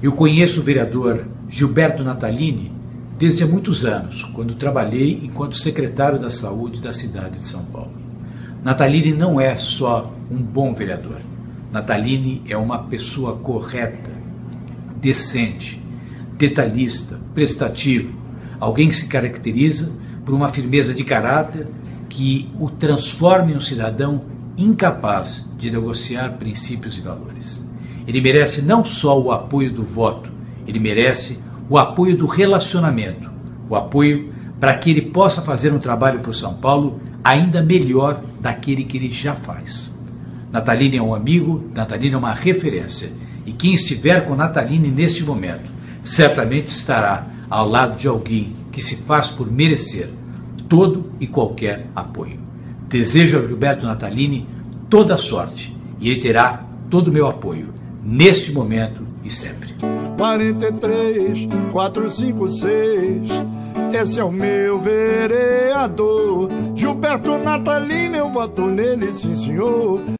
Eu conheço o vereador Gilberto Natalini desde há muitos anos, quando trabalhei enquanto secretário da Saúde da cidade de São Paulo. Natalini não é só um bom vereador. Natalini é uma pessoa correta, decente, detalhista, prestativo, alguém que se caracteriza por uma firmeza de caráter que o transforma em um cidadão incapaz de negociar princípios e valores. Ele merece não só o apoio do voto, ele merece o apoio do relacionamento, o apoio para que ele possa fazer um trabalho para o São Paulo ainda melhor daquele que ele já faz. Natalini é um amigo, Natalini é uma referência, e quem estiver com Natalini neste momento certamente estará ao lado de alguém que se faz por merecer todo e qualquer apoio. Desejo ao Gilberto Natalini toda a sorte e ele terá todo o meu apoio, neste momento e sempre. 43, 456, esse é o meu vereador. Gilberto Natalini, eu voto nele, sim senhor.